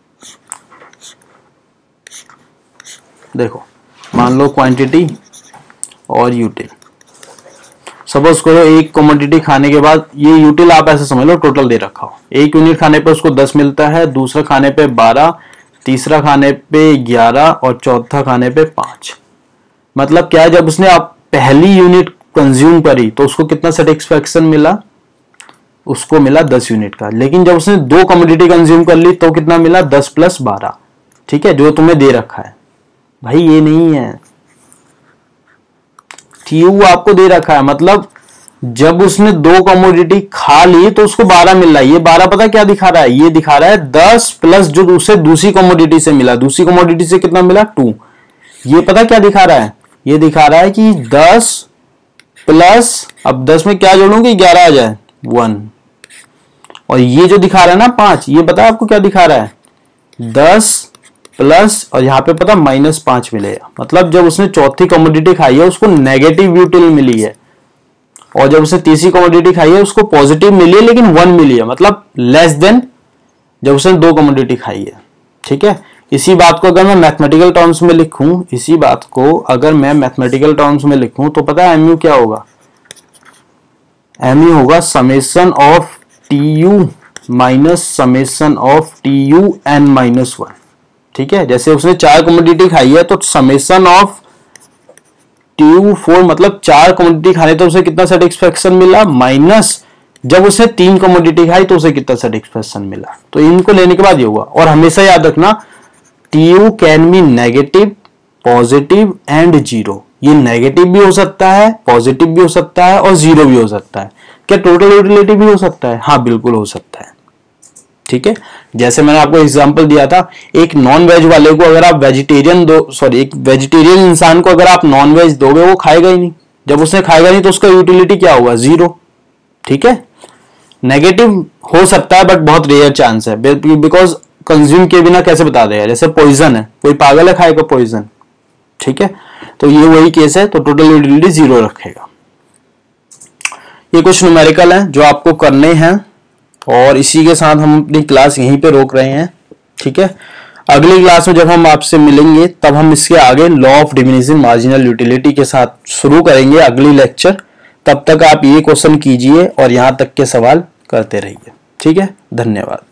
देखो मान लो क्वांटिटी और यूटिल, सपोज करो एक कमोडिटी खाने के बाद, ये यूटिल आप ऐसे समझ लो टोटल दे रखा हो, एक यूनिट खाने पे उसको दस मिलता है, दूसरा खाने पे बारह, तीसरा खाने पे ग्यारह और चौथा खाने पे पांच। मतलब क्या है, जब उसने आप पहली यूनिट कंज्यूम करी तो उसको कितना सेटिस्फेक्शन मिला, उसको मिला दस यूनिट का। लेकिन जब उसने दो कमोडिटी कंज्यूम कर ली तो कितना मिला, दस प्लस बारह, ठीक है, जो तुम्हें दे रखा है। भाई ये नहीं है, टीयू आपको दे रखा है, मतलब जब उसने दो कमोडिटी खा ली तो उसको बारह मिल रहा है। ये बारह पता क्या दिखा रहा है, ये दिखा रहा है दस प्लस जो उसे दूसरी कमोडिटी से मिला, दूसरी कमोडिटी से कितना मिला, टू। ये पता क्या दिखा रहा है, ये दिखा रहा है कि दस प्लस, अब दस में क्या जोड़ूंगी, ग्यारह आ जाए, वन। और ये जो दिखा रहा है ना पांच, ये पता है आपको क्या दिखा रहा है, दस प्लस और यहाँ पे पता माइनस पांच मिलेगा। मतलब जब उसने चौथी कमोडिटी खाई है उसको नेगेटिव यूटिल मिली है, और जब उसने तीसरी कमोडिटी खाई है उसको पॉजिटिव मिली है लेकिन वन मिली है, मतलब लेस देन जब उसने दो कमोडिटी खाई है, ठीक है। इसी बात को अगर मैं मैथमेटिकल टर्म्स में लिखूं, इसी बात को अगर मैं मैथमेटिकल टर्म्स में लिखूं तो पता है एमयू क्या होगा, एमयू होगा summation of T U minus summation of T U N minus one, ठीक है। जैसे उसने चार कमोडिटी खाई है तो समेशन ऑफ टी फोर, मतलब चार कमोडिटी खाने तो उसे कितना सेटिस्फेक्शन मिला, माइनस जब उसने तीन कमोडिटी खाई तो उसे कितना सेटिस्फेक्शन मिला। तो इनको लेने के बाद ये हुआ। और हमेशा याद रखना TU can be negative, positive and zero. ये नेगेटिव भी हो सकता है, पॉजिटिव भी हो सकता है और जीरो भी हो सकता है। क्या टोटल यूटिलिटी भी हो सकता है? हाँ बिल्कुल हो सकता है। ठीक है, जैसे मैंने आपको एग्जांपल दिया था, एक नॉन वेज वाले को अगर आप वेजिटेरियन दो सॉरी एक वेजिटेरियन इंसान को अगर आप नॉन वेज दोगे, वो खाएगा ही नहीं। जब उसने खाएगा नहीं तो उसका यूटिलिटी क्या होगा? जीरो। ठीक है, नेगेटिव हो सकता है बट बहुत रेयर चांस है, बिकॉज कंज्यूम के बिना कैसे बता देगा। जैसे पॉइजन है, कोई पागल है खाएगा पॉइजन। ठीक है, तो ये वही केस है, तो टोटल यूटिलिटी जीरो रखेगा। ये कुछ न्यूमेरिकल हैं जो आपको करने हैं और इसी के साथ हम अपनी क्लास यहीं पे रोक रहे हैं। ठीक है, अगली क्लास में जब हम आपसे मिलेंगे तब हम इसके आगे law of diminishing marginal utility के साथ शुरू करेंगे अगली लेक्चर। तब तक आप ये क्वेश्चन कीजिए और यहां तक के सवाल करते रहिए। ठीक है, धन्यवाद।